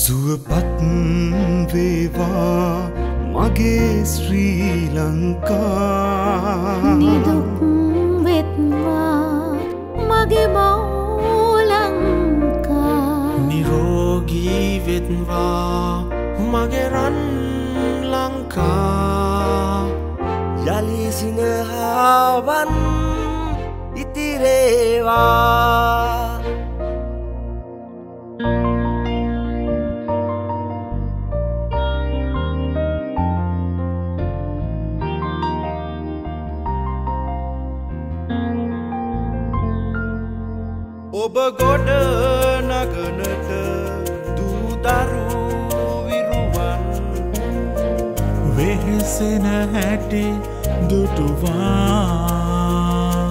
සුවපත් වේවා මගේ ශ්‍රී ලංකා නිදුක් වෙත්වා මගේ මව්ලංකා නිරෝගී වෙත්වා මගේ රන් ලංකා යලි සිනහවන් ඉතිරේවා ඔබ ගොඩ නගනට දූදරු විරුවන් වෙහෙසෙන හැටි දුටුවා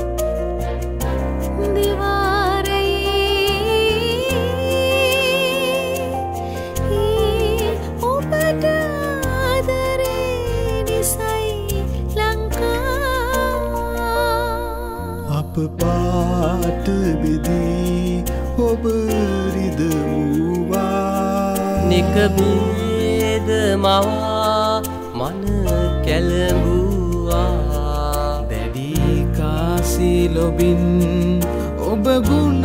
දිවාරයේ ඔබට ආදරේ නිසයි ලංකා අප පාට බෙදී ඔබ රිදවුවා නිකබේද මවා මන කැළඹුවා දැඩි කාසිලොබින් ඔබ ගුණ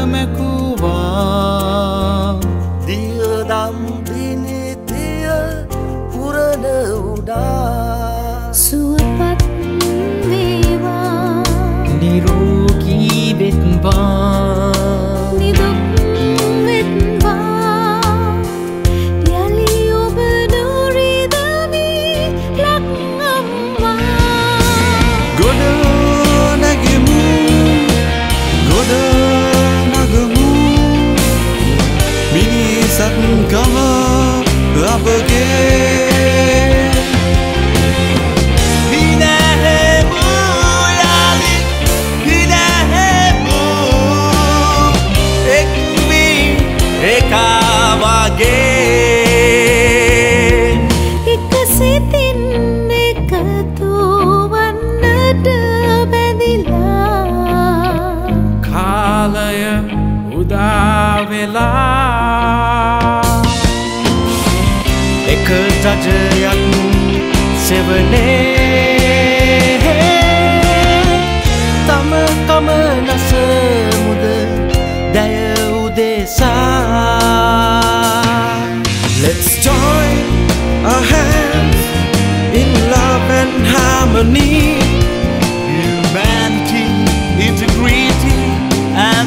මැකුවා දියදම් පිනිතිය පුරන උඩා සුවපත් වේවා නිරෝගී වෙත්වා නිදුක් වෙත්වා යලි ඔබ නොරිදවි ලක්අම්මා ගොඩ නැගෙමු ගොඩ නගමු මිනිසත්කම අපගේ එක සිතින් එකතු වන්නට බැඳිලා කාලය උදා වෙලා එක ජජයක් සෙවනේ තම කම නසමුද දැය උදෙසා Let's join our hands in love and harmony, humanity, integrity and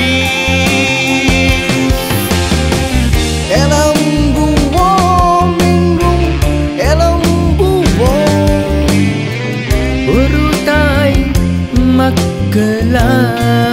peace. Urutai makkelah